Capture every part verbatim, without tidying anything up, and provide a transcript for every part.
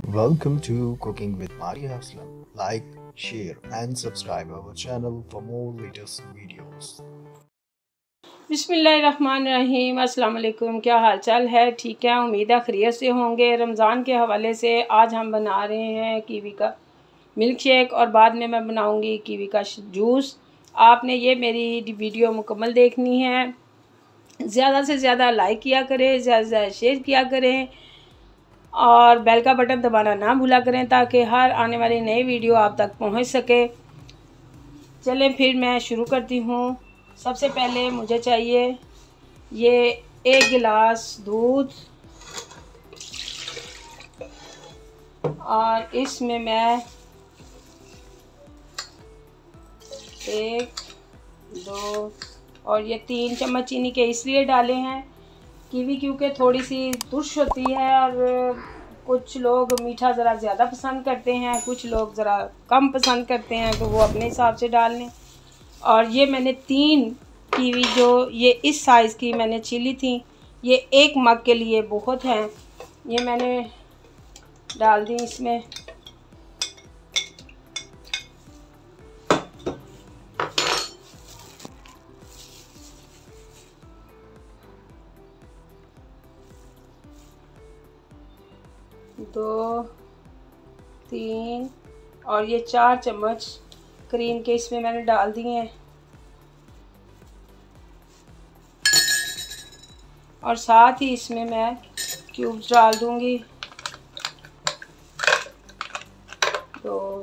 Welcome to Cooking with Maria Aslam. Like, share, and subscribe our channel for more latest videos. बिस्मिल्लाहिर्रहमानिर्रहीम। अस्सलाम वालेकुम। क्या हाल चाल है? ठीक है, उम्मीद है खैरियत से होंगे। रमज़ान के हवाले से आज हम बना रहे हैं कीवी का मिल्क शेक और बाद में मैं बनाऊंगी कीवी का जूस। आपने ये मेरी वीडियो मुकम्मल देखनी है। ज़्यादा से ज़्यादा लाइक किया करें, ज़्यादा से ज़्यादा शेयर किया करें और बेल का बटन दबाना ना भूला करें ताकि हर आने वाली नई वीडियो आप तक पहुँच सके। चलें फिर मैं शुरू करती हूँ। सबसे पहले मुझे चाहिए ये एक गिलास दूध और इसमें मैं एक दो और ये तीन चम्मच चीनी के इसलिए डाले हैं कीवी क्योंकि थोड़ी सी दुर्श होती है और कुछ लोग मीठा ज़रा ज़्यादा पसंद करते हैं, कुछ लोग ज़रा कम पसंद करते हैं, तो वो अपने हिसाब से डाल लें। और ये मैंने तीन कीवी जो ये इस साइज़ की मैंने छीली थी, ये एक मग के लिए बहुत हैं। ये मैंने डाल दी इसमें। दो तीन और ये चार चम्मच क्रीम के इसमें मैंने डाल दिए हैं और साथ ही इसमें मैं क्यूब्स डाल दूंगी। तो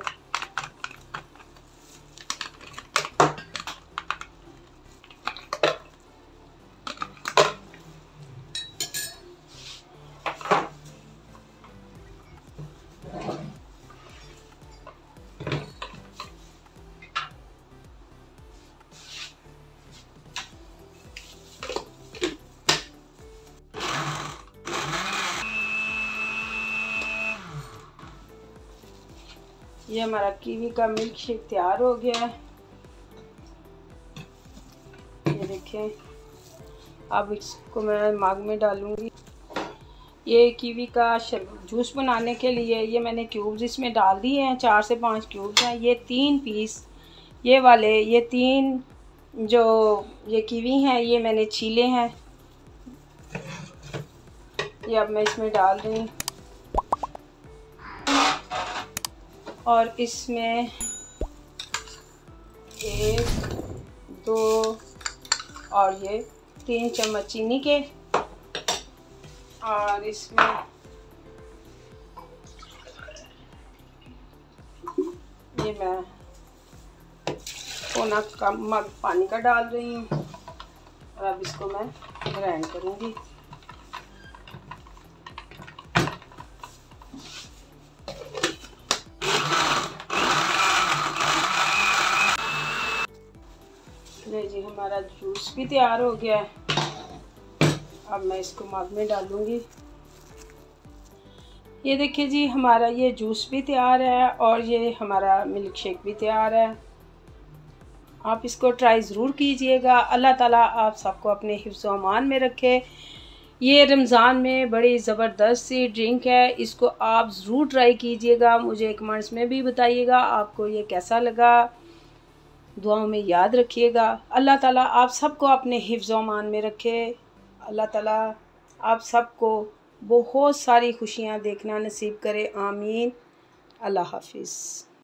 ये हमारा कीवी का मिल्क शेक तैयार हो गया है। ये देखें, अब इसको मैं मग में डालूंगी। ये कीवी का जूस बनाने के लिए ये मैंने क्यूब्स इसमें डाल दिए हैं, चार से पांच क्यूब्स हैं। ये तीन पीस ये वाले ये तीन जो ये कीवी हैं ये मैंने छीले हैं। ये अब मैं इसमें डाल रही हूँ और इसमें एक दो और ये तीन चम्मच चीनी के और इसमें ये मैं पौना कप मग पानी का डाल रही हूँ और अब इसको मैं ग्राइंड करूँगी। ले जी, हमारा जूस भी तैयार हो गया है। अब मैं इसको मग में डालूंगी। ये देखिए जी, हमारा ये जूस भी तैयार है और ये हमारा मिल्क शेक भी तैयार है। आप इसको ट्राई ज़रूर कीजिएगा। अल्लाह ताला आप सबको अपने हिफ्ज़ व अमान में रखे। ये रमज़ान में बड़ी ज़बरदस्त सी ड्रिंक है, इसको आप ज़रूर ट्राई कीजिएगा। मुझे कमेंट्स में भी बताइएगा आपको ये कैसा लगा। दुआओं में याद रखिएगा। अल्लाह ताला आप सबको अपने हिफ्ज़ व अमान में रखे। अल्लाह ताला आप सबको बहुत सारी खुशियाँ देखना नसीब करे। आमीन। अल्लाह हाफिज़।